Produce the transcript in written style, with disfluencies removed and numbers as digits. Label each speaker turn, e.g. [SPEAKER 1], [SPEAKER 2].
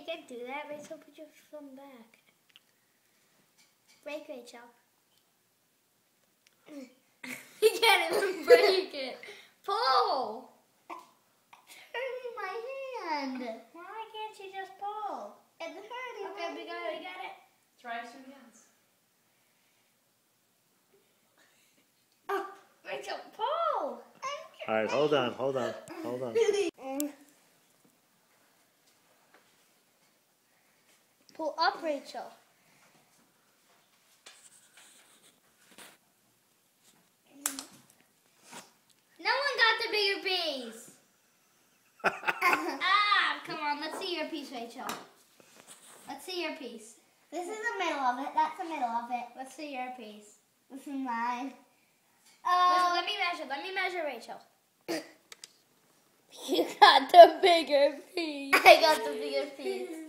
[SPEAKER 1] can't do that. Rachel, put your thumb back. Break, Rachel. You can't even break it. Pull.
[SPEAKER 2] It's hurting my hand.
[SPEAKER 1] Why can't you just pull?
[SPEAKER 2] It's hurting.
[SPEAKER 1] Okay, we got it.
[SPEAKER 3] Try some hands.
[SPEAKER 1] Oh, Rachel, pull.
[SPEAKER 4] All right, hold on.
[SPEAKER 1] Pull up, Rachel. No one got the bigger piece. Come on, let's see your piece, Rachel. Let's see your piece.
[SPEAKER 2] This is the middle of it. That's the middle of it.
[SPEAKER 1] Let's see your piece.
[SPEAKER 2] This is mine.
[SPEAKER 1] Let me measure, Rachel. You got the bigger piece.
[SPEAKER 2] I got the bigger piece.